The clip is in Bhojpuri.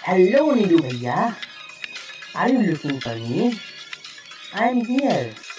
Hello Indu bhaiya, are you looking for me? I am here.